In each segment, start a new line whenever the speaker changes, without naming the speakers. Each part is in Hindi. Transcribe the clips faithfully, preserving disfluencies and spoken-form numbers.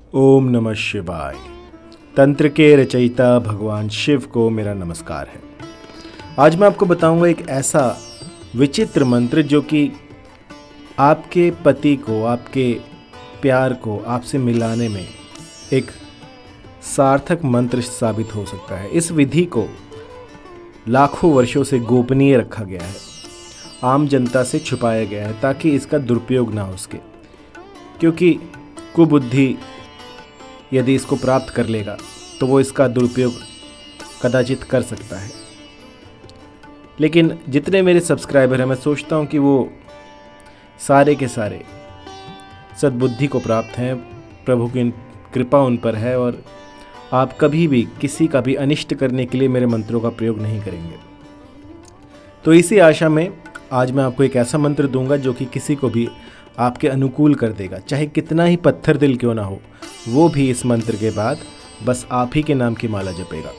ओम नमः शिवाय। तंत्र के रचयिता भगवान शिव को मेरा नमस्कार है। आज मैं आपको बताऊंगा एक ऐसा विचित्र मंत्र जो कि आपके पति को, आपके प्यार को आपसे मिलाने में एक सार्थक मंत्र साबित हो सकता है। इस विधि को लाखों वर्षों से गोपनीय रखा गया है, आम जनता से छुपाया गया है ताकि इसका दुरुपयोग ना हो सके, क्योंकि कुबुद्धि यदि इसको प्राप्त कर लेगा तो वो इसका दुरुपयोग कदाचित कर सकता है। लेकिन जितने मेरे सब्सक्राइबर हैं, मैं सोचता हूँ कि वो सारे के सारे सद्बुद्धि को प्राप्त हैं, प्रभु की कृपा उन पर है और आप कभी भी किसी का भी अनिष्ट करने के लिए मेरे मंत्रों का प्रयोग नहीं करेंगे। तो इसी आशा में आज मैं आपको एक ऐसा मंत्र दूंगा जो कि किसी को भी आपके अनुकूल कर देगा, चाहे कितना ही पत्थर दिल क्यों ना हो, वो भी इस मंत्र के बाद बस आप ही के नाम की माला जपेगा।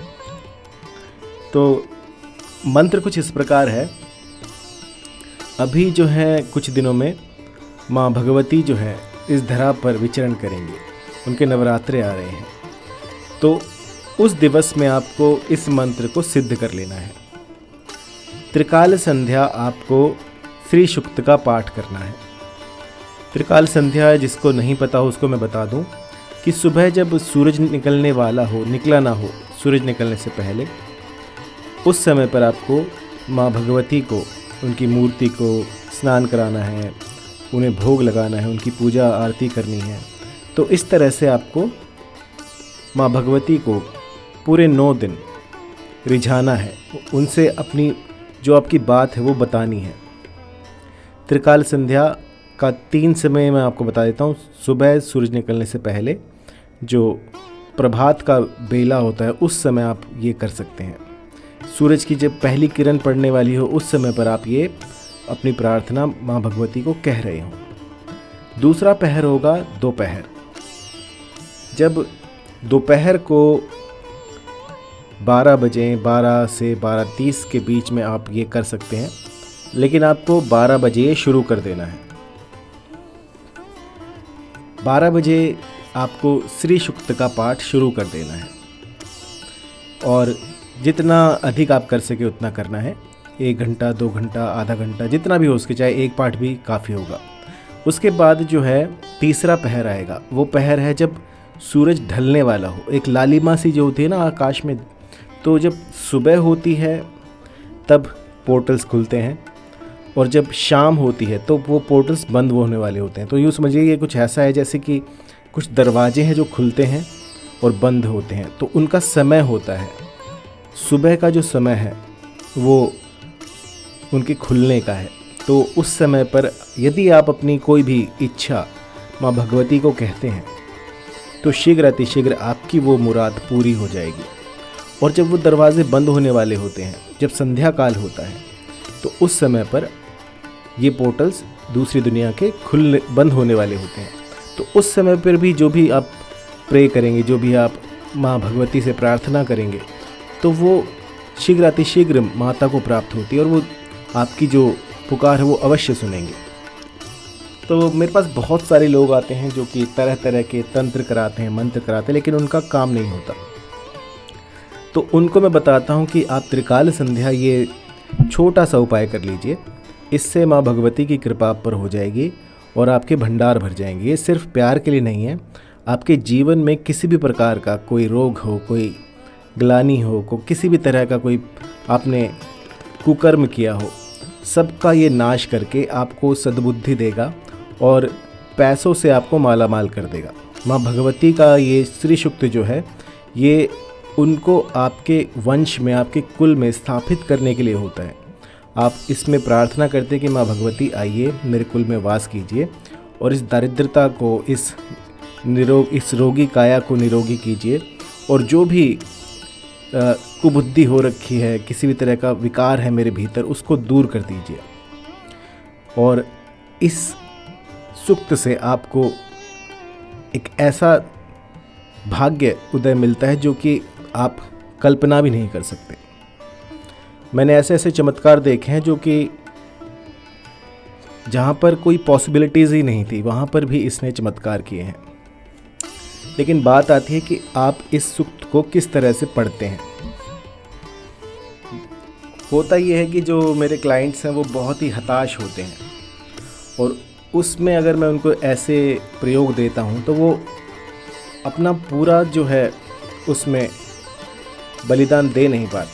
तो मंत्र कुछ इस प्रकार है। अभी जो है कुछ दिनों में माँ भगवती जो है इस धरा पर विचरण करेंगे, उनके नवरात्रे आ रहे हैं। तो उस दिवस में आपको इस मंत्र को सिद्ध कर लेना है। त्रिकाल संध्या आपको श्री सूक्त का पाठ करना है। त्रिकाल संध्या जिसको नहीं पता हो उसको मैं बता दूं कि सुबह जब सूरज निकलने वाला हो, निकला ना हो, सूरज निकलने से पहले, उस समय पर आपको माँ भगवती को, उनकी मूर्ति को स्नान कराना है, उन्हें भोग लगाना है, उनकी पूजा आरती करनी है। तो इस तरह से आपको माँ भगवती को पूरे नौ दिन रिझाना है, उनसे अपनी जो आपकी बात है वो बतानी है। त्रिकाल संध्या का तीन समय मैं आपको बता देता हूँ। सुबह सूरज निकलने से पहले जो प्रभात का बेला होता है उस समय आप ये कर सकते हैं। सूरज की जब पहली किरण पड़ने वाली हो उस समय पर आप ये अपनी प्रार्थना माँ भगवती को कह रहे हो। दूसरा पहर होगा दोपहर। जब दोपहर को बारह बजे, बारह से बारह तीस के बीच में आप ये कर सकते हैं, लेकिन आपको बारह बजे शुरू कर देना है। बारह बजे आपको श्री सूक्त का पाठ शुरू कर देना है और जितना अधिक आप कर सके उतना करना है। एक घंटा, दो घंटा, आधा घंटा, जितना भी हो सके, चाहे एक पाठ भी काफ़ी होगा। उसके बाद जो है तीसरा पहर आएगा। वो पहर है जब सूरज ढलने वाला हो, एक लालिमा सी जो होती है ना आकाश में। तो जब सुबह होती है तब पोर्टल्स खुलते हैं और जब शाम होती है तो वो पोर्टल्स बंद होने वाले होते हैं। तो यूँ समझिए ये कुछ ऐसा है जैसे कि कुछ दरवाजे हैं जो खुलते हैं और बंद होते हैं, तो उनका समय होता है। सुबह का जो समय है वो उनके खुलने का है। तो उस समय पर यदि आप अपनी कोई भी इच्छा माँ भगवती को कहते हैं तो शीघ्र अतिशीघ्र आपकी वो मुराद पूरी हो जाएगी। और जब वो दरवाजे बंद होने वाले होते हैं, जब संध्या काल होता है, तो उस समय पर ये पोर्टल्स दूसरी दुनिया के खुलने बंद होने वाले होते हैं। तो उस समय पर भी जो भी आप प्रे करेंगे, जो भी आप माँ भगवती से प्रार्थना करेंगे, तो वो शीघ्र अतिशीघ्र माता को प्राप्त होती है और वो आपकी जो पुकार है वो अवश्य सुनेंगे। तो मेरे पास बहुत सारे लोग आते हैं जो कि तरह तरह के तंत्र कराते हैं, मंत्र कराते हैं, लेकिन उनका काम नहीं होता। तो उनको मैं बताता हूँ कि आप त्रिकाल संध्या ये छोटा सा उपाय कर लीजिए। इससे माँ भगवती की कृपा आप पर हो जाएगी और आपके भंडार भर जाएंगे। ये सिर्फ प्यार के लिए नहीं है, आपके जीवन में किसी भी प्रकार का कोई रोग हो, कोई ग्लानि हो, को किसी भी तरह का कोई आपने कुकर्म किया हो, सबका ये नाश करके आपको सद्बुद्धि देगा और पैसों से आपको माला माल कर देगा। माँ भगवती का ये श्री सूक्त जो है ये उनको आपके वंश में, आपके कुल में स्थापित करने के लिए होता है। आप इसमें प्रार्थना करते कि माँ भगवती आइए, मेरे कुल में वास कीजिए और इस दारिद्रता को, इस निरोग इस रोगी काया को निरोगी कीजिए और जो भी आ, कुबुद्धि हो रखी है, किसी भी तरह का विकार है मेरे भीतर, उसको दूर कर दीजिए। और इस सूक्त से आपको एक ऐसा भाग्य उदय मिलता है जो कि आप कल्पना भी नहीं कर सकते। मैंने ऐसे ऐसे चमत्कार देखे हैं जो कि जहाँ पर कोई पॉसिबिलिटीज़ ही नहीं थी वहाँ पर भी इसने चमत्कार किए हैं। लेकिन बात आती है कि आप इस सूक्त को किस तरह से पढ़ते हैं। होता ये है कि जो मेरे क्लाइंट्स हैं वो बहुत ही हताश होते हैं, और उसमें अगर मैं उनको ऐसे प्रयोग देता हूँ तो वो अपना पूरा जो है उसमें बलिदान दे नहीं पाते।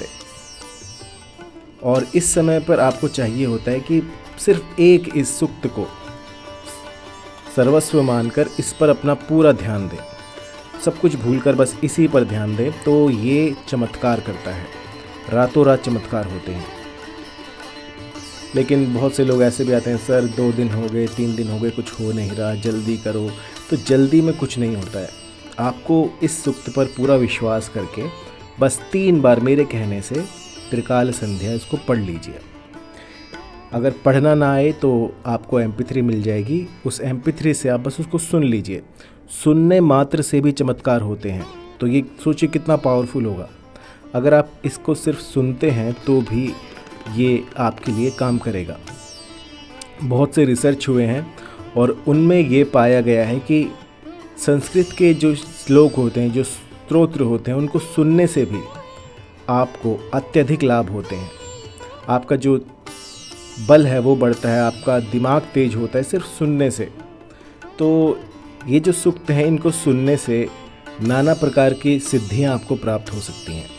और इस समय पर आपको चाहिए होता है कि सिर्फ एक इस सूक्त को सर्वस्व मानकर इस पर अपना पूरा ध्यान दें, सब कुछ भूलकर बस इसी पर ध्यान दें, तो ये चमत्कार करता है, रातों रात चमत्कार होते हैं। लेकिन बहुत से लोग ऐसे भी आते हैं, सर दो दिन हो गए, तीन दिन हो गए, कुछ हो नहीं रहा, जल्दी करो। तो जल्दी में कुछ नहीं होता है। आपको इस सूक्त पर पूरा विश्वास करके बस तीन बार मेरे कहने से त्रिकाल संध्या इसको पढ़ लीजिए। अगर पढ़ना ना आए तो आपको एम पी थ्री मिल जाएगी, उस एम पी थ्री से आप बस उसको सुन लीजिए। सुनने मात्र से भी चमत्कार होते हैं, तो ये सोचिए कितना पावरफुल होगा। अगर आप इसको सिर्फ सुनते हैं तो भी ये आपके लिए काम करेगा। बहुत से रिसर्च हुए हैं और उनमें ये पाया गया है कि संस्कृत के जो श्लोक होते हैं, जो स्तोत्र होते हैं, उनको सुनने से भी आपको अत्यधिक लाभ होते हैं। आपका जो बल है वो बढ़ता है, आपका दिमाग तेज होता है सिर्फ सुनने से। तो ये जो सूक्त हैं, इनको सुनने से नाना प्रकार की सिद्धियां आपको प्राप्त हो सकती हैं।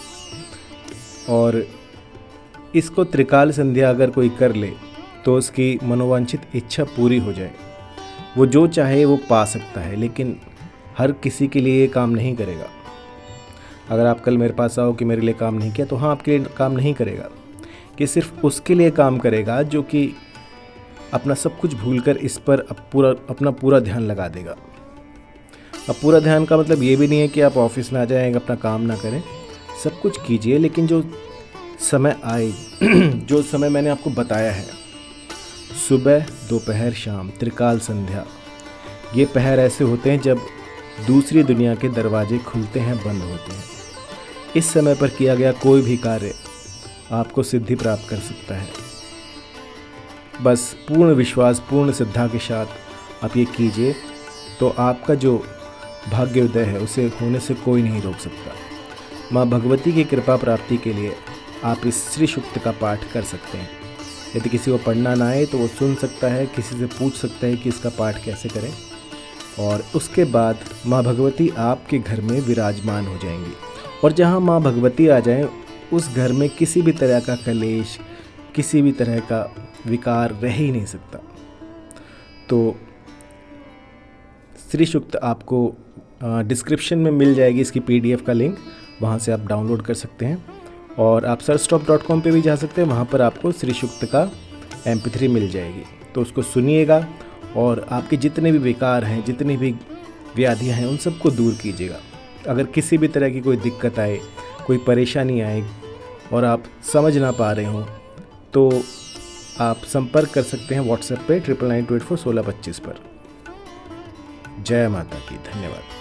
और इसको त्रिकाल संध्या अगर कोई कर ले तो उसकी मनोवांछित इच्छा पूरी हो जाए। वो जो चाहे वो पा सकता है, लेकिन हर किसी के लिए ये काम नहीं करेगा। अगर आप कल मेरे पास आओ कि मेरे लिए काम नहीं किया, तो हाँ, आपके लिए काम नहीं करेगा। कि सिर्फ उसके लिए काम करेगा जो कि अपना सब कुछ भूलकर इस पर अब पूरा अपना पूरा ध्यान लगा देगा। अब पूरा ध्यान का मतलब ये भी नहीं है कि आप ऑफिस ना जाएं, अपना काम ना करें, सब कुछ कीजिए, लेकिन जो समय आए जो समय मैंने आपको बताया है, सुबह दोपहर शाम त्रिकाल संध्या, ये पहर ऐसे होते हैं जब दूसरी दुनिया के दरवाजे खुलते हैं, बंद होते हैं। इस समय पर किया गया कोई भी कार्य आपको सिद्धि प्राप्त कर सकता है। बस पूर्ण विश्वास, पूर्ण श्रद्धा के साथ आप ये कीजिए, तो आपका जो भाग्योदय है उसे होने से कोई नहीं रोक सकता। माँ भगवती की कृपा प्राप्ति के लिए आप इस श्री सूक्त का पाठ कर सकते हैं। यदि किसी को पढ़ना ना आए तो वो सुन सकता है, किसी से पूछ सकता है कि इसका पाठ कैसे करें, और उसके बाद माँ भगवती आपके घर में विराजमान हो जाएंगी। और जहाँ माँ भगवती आ जाएं, उस घर में किसी भी तरह का कलेश, किसी भी तरह का विकार रह ही नहीं सकता। तो श्री सूक्त आपको डिस्क्रिप्शन में मिल जाएगी, इसकी पीडीएफ का लिंक, वहाँ से आप डाउनलोड कर सकते हैं। और आप सर्च टॉप डॉट कॉम पर भी जा सकते हैं, वहाँ पर आपको श्री सूक्त का एम पी थ्री मिल जाएगी। तो उसको सुनिएगा और आपके जितने भी विकार हैं, जितनी भी व्याधियाँ हैं, उन सबको दूर कीजिएगा। अगर किसी भी तरह की कोई दिक्कत आए, कोई परेशानी आए और आप समझ ना पा रहे हो, तो आप संपर्क कर सकते हैं व्हाट्सएप पे triple nine two eight four सोलह पच्चीस पर। जय माता की। धन्यवाद।